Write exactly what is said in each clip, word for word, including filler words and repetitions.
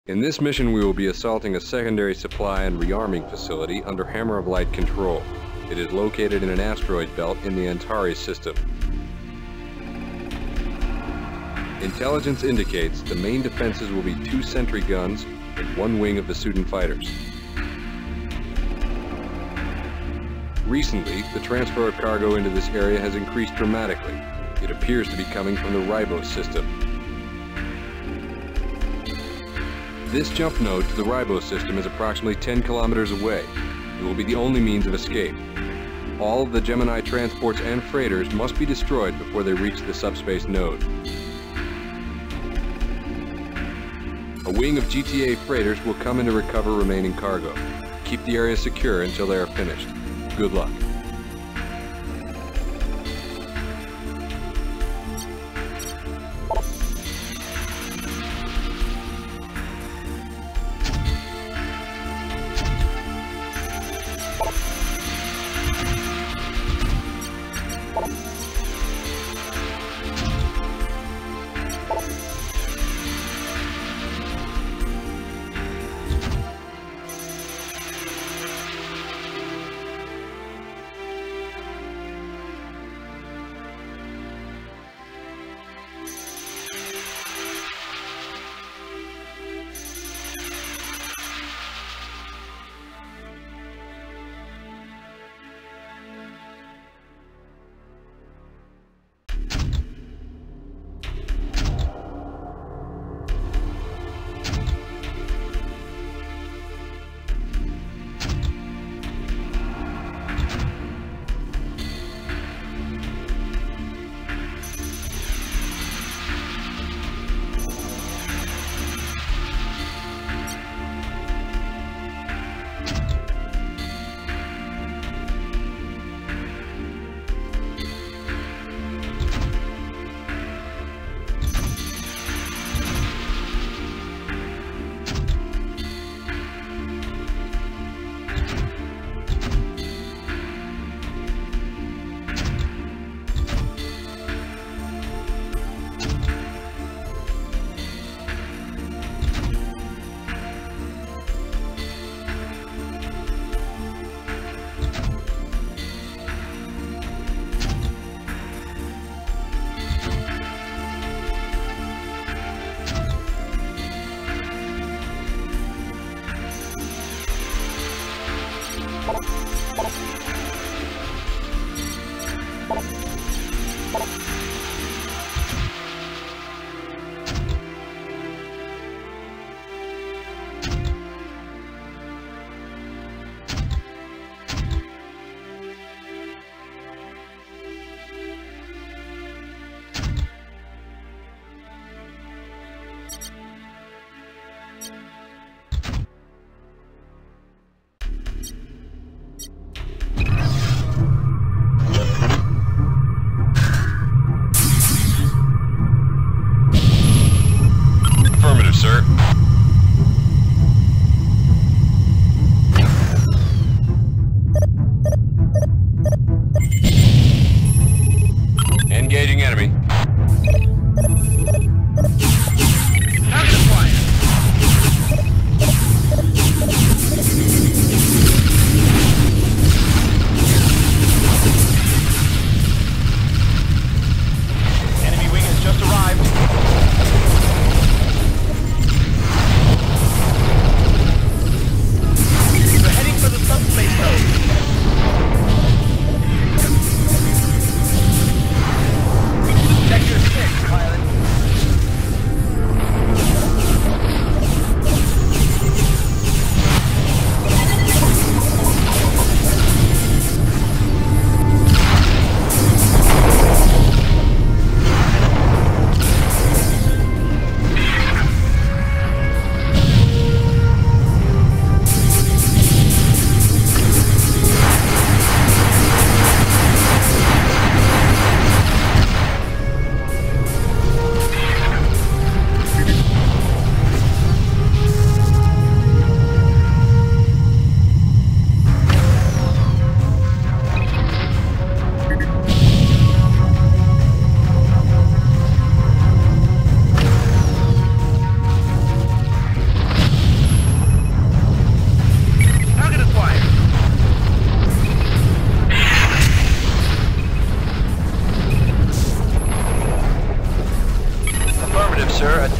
In this mission, we will be assaulting a secondary supply and rearming facility under Hammer of Light control. It is located in an asteroid belt in the Antares system. Intelligence indicates the main defenses will be two sentry guns and one wing of the Sudan fighters. Recently, the transfer of cargo into this area has increased dramatically. It appears to be coming from the Ribos system. This jump node to the Ribos system is approximately ten kilometers away. It will be the only means of escape. All of the Gemini transports and freighters must be destroyed before they reach the subspace node. A wing of G T A freighters will come in to recover remaining cargo. Keep the area secure until they are finished. Good luck.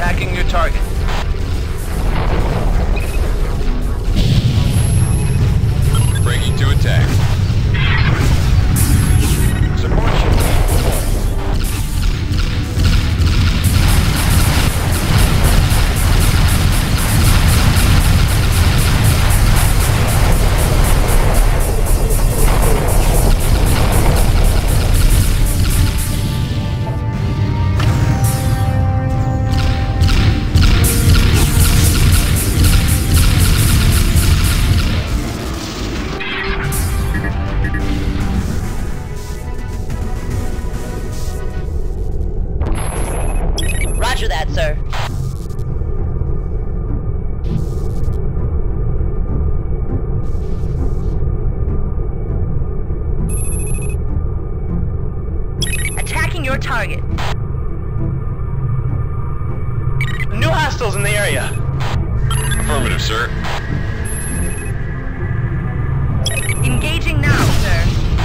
Attacking your target. Breaking to attack. Support you. Roger that, sir. Attacking your target. New hostiles in the area. Affirmative, sir. Engaging now, sir.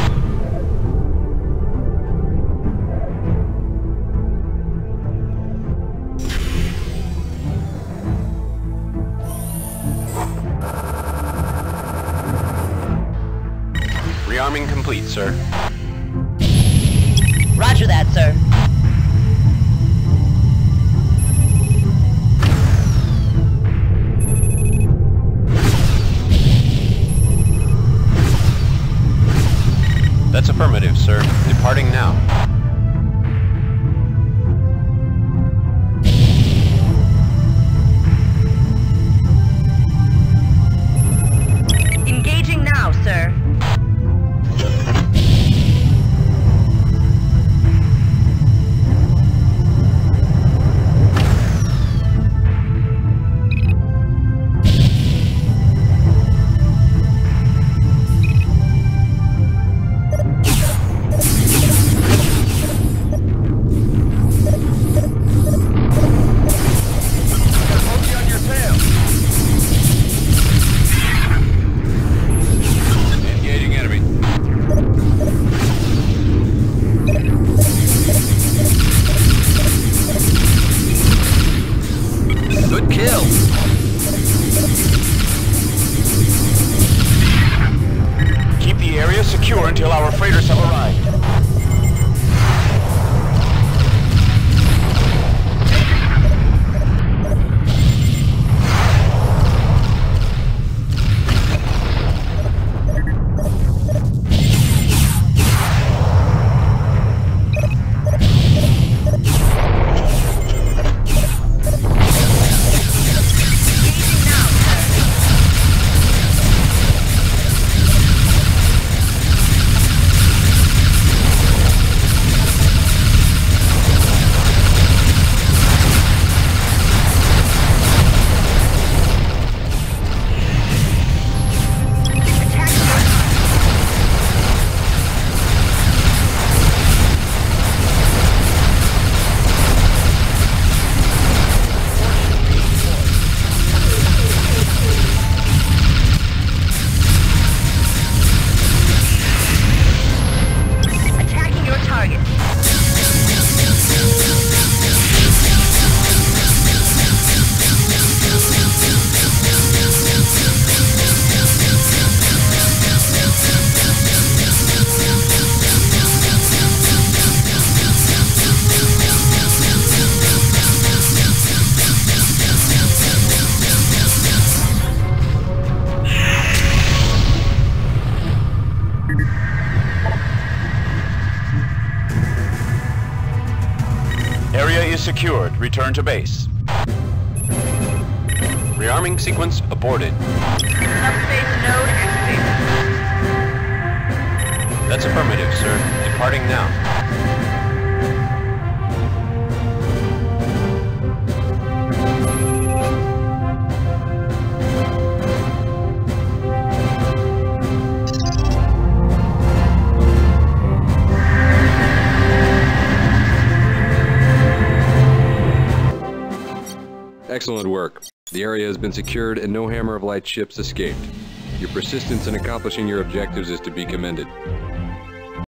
Rearming complete, sir. Roger that, sir. That's affirmative, sir. Departing now. Engaging now, sir. Good kill. Keep the area secure until our freighters have arrived. Area is secured. Return to base. Rearming sequence aborted. Subspace node activated. That's affirmative, sir. Departing now. Excellent work. The area has been secured and no Hammer of Light ships escaped. Your persistence in accomplishing your objectives is to be commended.